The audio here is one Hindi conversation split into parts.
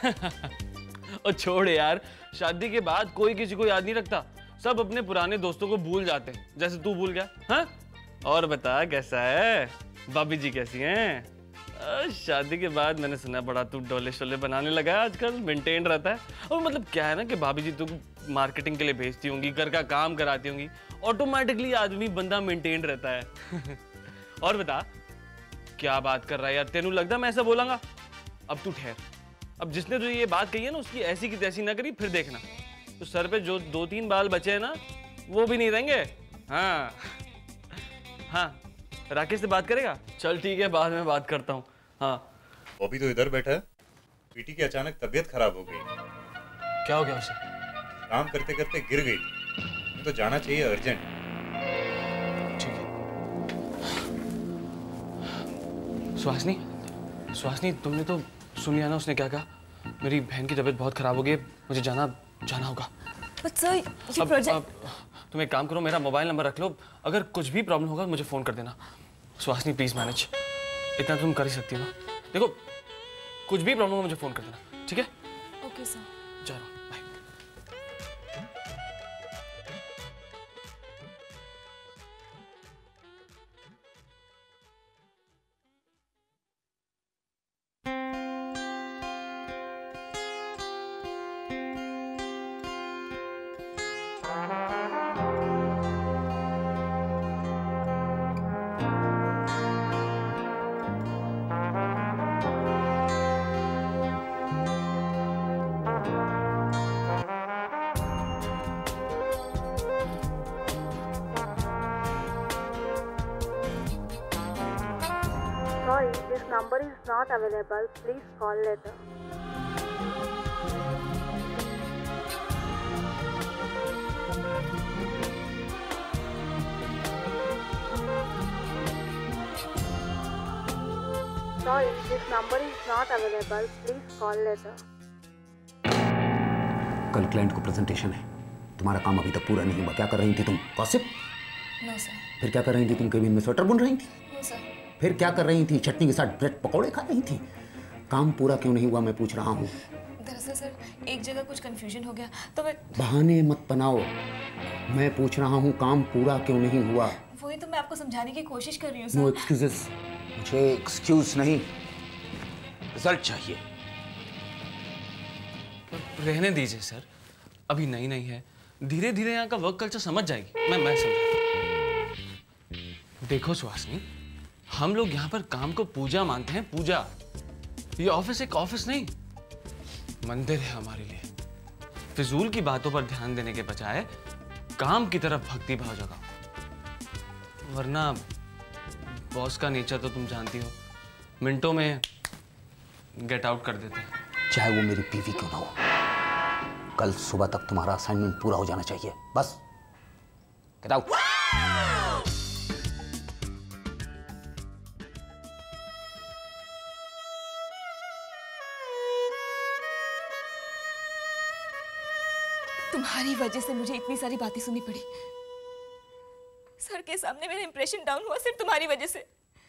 और छोड़ यार, शादी के बाद कोई किसी को याद नहीं रखता, सब अपने पुराने दोस्तों को भूल जाते हैं, जैसे तू भूल गया। हाँ, और बता कैसा है, भाभी जी कैसी हैं? शादी के बाद मैंने सुना बड़ा तू डोले शोले बनाने लगा है आजकल, मेंटेन रहता है। और मतलब क्या है ना कि भाभी जी तू मार्केटिंग के लिए भेजती होंगी, घर का काम कराती होंगी, ऑटोमेटिकली आदमी बंदा मेंटेन रहता है। और बता क्या बात कर रहा है यार, तेनू लगता मैं ऐसा बोलांगा? अब तू ठहर, अब जिसने तुझे ये बात कही है ना उसकी ऐसी की तैसी ना करी, फिर देखना तो सर पे जो 2-3 बाल बचे हैं ना वो भी नहीं रहेंगे। हाँ हाँ, राकेश से बात करेगा? चल ठीक है, बाद में बात करता हूँ। हाँ, बॉबी तो इधर बैठा है, पीटी की अचानक तबीयत खराब हो गई। क्या हो गया उसे? काम करते करते गिर गई, तो जाना चाहिए अर्जेंट। ठीक है। सुहासिनी तुमने तो सुन लिया ना उसने क्या कहा? मेरी बहन की तबीयत बहुत खराब हो गई, मुझे जाना होगा। But sir, ये प्रोजेक्ट। तुम एक काम करो, मेरा मोबाइल नंबर रख लो, अगर कुछ भी प्रॉब्लम होगा मुझे फोन कर देना। सुहासिनी प्लीज मैनेज, इतना तुम कर ही सकती हो ना। देखो कुछ भी प्रॉब्लम हो मुझे फोन कर देना, ठीक है? Okay sir. जा रहा हूँ, bye. Sorry, this number is not available. Please call later. Sorry, this number is not available. Please call later. कल क्लाइंट को प्रेजेंटेशन है, तुम्हारा काम अभी तक पूरा नहीं हुआ। क्या कर रही थी तुम? गॉसिप? No sir. फिर क्या कर रही थी तुम? केबिन में स्वेटर बुन रही थी? No sir. फिर क्या कर रही थी? चटनी के साथ ब्रेड पकौड़े खा रही थी? काम पूरा क्यों नहीं हुआ मैं पूछ रहा हूँ। दरअसल सर एक जगह कुछ कंफ्यूजन हो गया तो मैं। बहाने मत बनाओ, मैं पूछ रहा हूँ काम पूरा क्यों नहीं हुआ। वही तो मैं आपको समझाने की कोशिश कर रही हूँ सर। नो एक्सक्यूजेस, मुझे एक्सक्यूज नहीं, रिजल्ट चाहिए। रहने दीजिए सर, अभी नई नई है, धीरे धीरे यहाँ का वर्क कल्चर समझ जाएगी। मैं समझा। देखो सुहासिनी, हम लोग यहाँ पर काम को पूजा मानते हैं, पूजा। ये ऑफिस एक ऑफिस नहीं, मंदिर है हमारे लिए। फिजूल की बातों पर ध्यान देने के बजाय काम की तरफ भक्ति भाव जगाओ, वरना बॉस का नेचर तो तुम जानती हो, मिनटों में गेट आउट कर देते हैं। चाहे वो मेरी बीवी क्यों ना हो, कल सुबह तक तुम्हारा असाइनमेंट पूरा हो जाना चाहिए, बस। Get out. तुम्हारी वजह से मुझे इतनी सारी बातें सुननी पड़ी। सर के सामने मेरा इंप्रेशन डाउन हुआ सिर्फ तुम्हारी वजह से।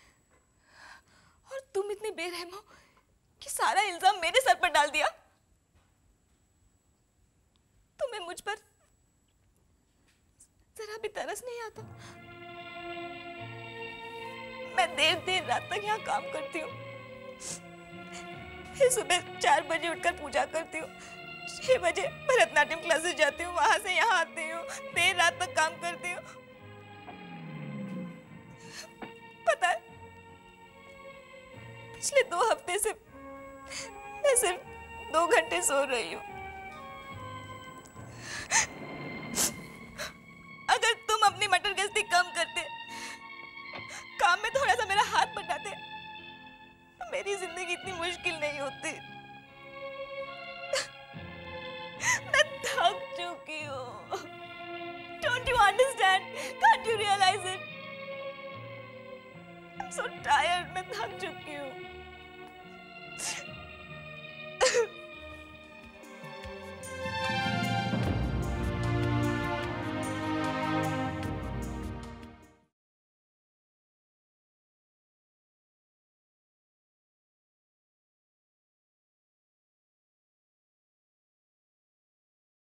और तुम इतने बेरहम हो कि सारा इल्जाम मेरे सर पर डाल दिया। तुम्हें मुझ पर जरा भी तरस नहीं आता? मैं देर देर रात तक यहाँ काम करती हूँ, फिर सुबह 4 बजे उठकर पूजा करती हूँ, 6 बजे भरतनाट्यम क्लासेस जाती हूँ, वहां से यहाँ आती हूँ, देर रात तक काम करती हूँ। पता है पिछले 2 हफ्ते से मैं सिर्फ 2 घंटे सो रही हूँ। अगर तुम अपनी मटर गश्ती कम करते, काम में थोड़ा सा मेरा हाथ बटाते, तो मेरी जिंदगी इतनी मुश्किल नहीं होती।